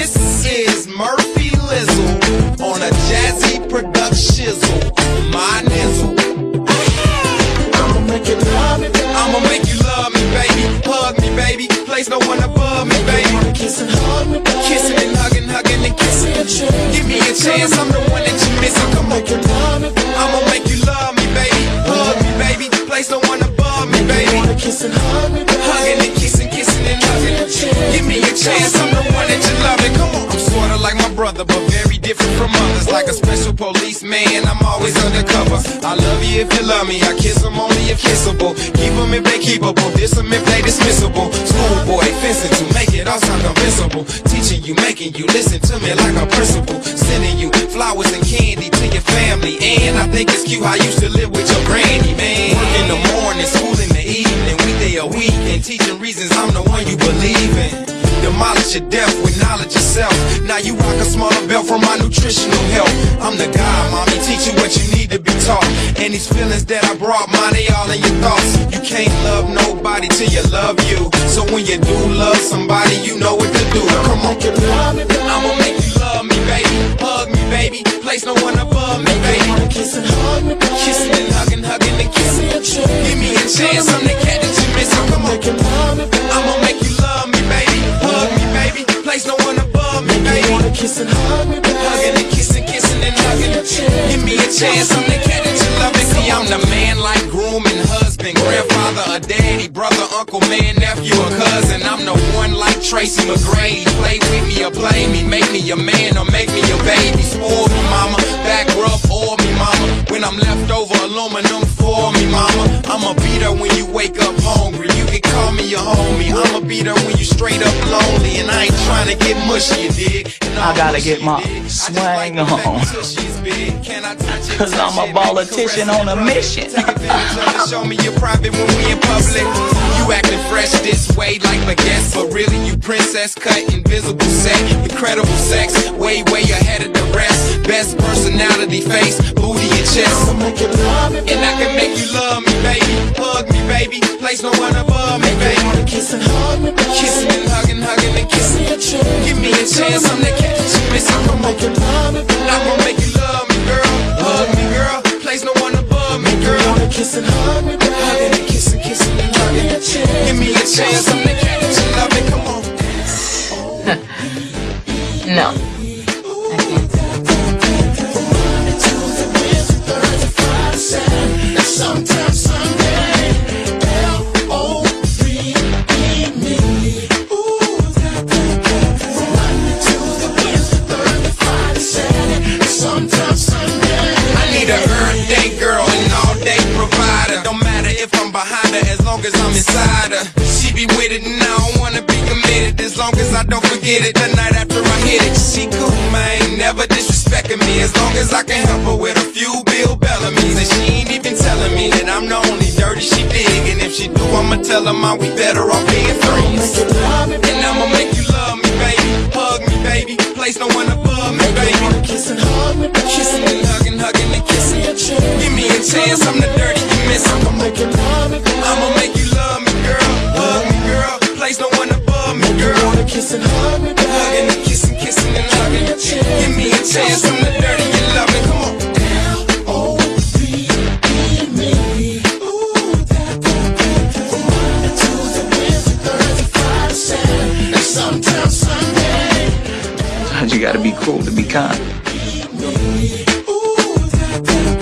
This is Murphy Lizzle on a jazzy production. My nizzle. I'ma make you love me, baby. I'ma make you love me, baby. Hug me, baby. Place no one above me, baby. Kiss and hug me, baby. Kissing and hugging, hugging and kissing. Give me a chance, I'm the one that you're missing. Come on, I'ma make you love me, baby. Hug me, baby. Place no one above me, baby. Kiss and hug me, baby. Hugging and kissing, kissing and hugging. Give me a chance, I'm the one that you love it. Come on. I'm sorta like my brother, but very different from others. Like a special policeman, I'm always undercover. I love you if you love me. I kiss them only if kissable. Keep them if they keepable. Diss them if they dismissible. Schoolboy fencing to make it all sound invincible. Teaching you, making you listen to me like a principal. Sending you flowers and candy to your family. And I think it's cute how you used to live with your granny, man. Work in the morning, school in the evening. Weekday a week and teaching reasons I'm the one you believe in. Demolish your death with knowledge yourself. Now you rock a smaller belt for my nutritional health. I'm the guy, mommy, teach you what you need to be taught. And these feelings that I brought, mine, they all in your thoughts. You can't love nobody till you love you. So when you do love somebody, you know what to do. Come on, I'ma make you love me, baby. Hug me, baby. Place no one above me, baby. Kiss and hug me, baby. Kissing and hugging, hugging and kissing. Give me a chance, I'm the cat that you missing. Come on, I'ma make you love me, baby. Hug me, baby. Place no one above me, baby. Kiss and hug me, baby. Hugging and kissing, kissing and hugging. Give me a chance, I'm the cat that you love it. See, I'm the man like groom and husband, grandfather, a daddy, brother, uncle, man, nephew, or cousin. I'm the one like Tracy McGrady. Play with me or play me, make me a man or make me a baby. Spoil me, mama, back rub or me, mama. When I'm left over, aluminum for me, mama. I'ma beat her when you wake up hungry. You can call me your homie. I'ma beat her when you straight up lonely. And I ain't trying to get mushy, you dig? I gotta get my swang on, cause I'm a politician on a mission. Show me your private when we in public. You acting fresh this way like baguettes, but really you princess cut, invisible set, incredible sex, way ahead of the rest. Best personality, face, booty and chest. And I can make you love me, baby. Hug me, baby. Place no one above me, baby. Kissing and hugging, hugging and kissing. Give me a chance, I'm the cat that you missing. Come on, I'ma make you love me, girl. Hug me, girl. Place no one above me, girl. Kiss and hug me, baby. Hugging and kissing, kissing and hugging. Give me a chance, I'm the cat that you love it. Come on. No, I can't. Sometimes Sunday, L-O-V-E me. Monday, Tuesday, Wednesday, Thursday, Friday, Saturday, sometimes Sunday. I need a earth day girl, an all-day provider. Don't matter if I'm behind her, as long as I'm inside her. She be with it and I don't wanna be committed, as long as I don't forget it the night after I hit it. She cool, man, never disrespecting me, as long as I can help her with a few Bill Bellamy's. And she ain't even telling me that I'm the only dirty she dig. And if she do, I'ma tell her, man, we better off being threes. And I'ma make you love me, baby. Hug me, baby. Place no one above me, baby. Kissing and hugging, hugging and kissing. Give me a chance, I'm the dirty you missing. I'ma make you love me, girl. Hug me, girl. Place no one above me, girl. Kissing and hugging and kissing, kissing and hugging. Give me a chance, I'm the dirty you love me. Come on. Sometimes Sunday. You gotta be cruel to be kind.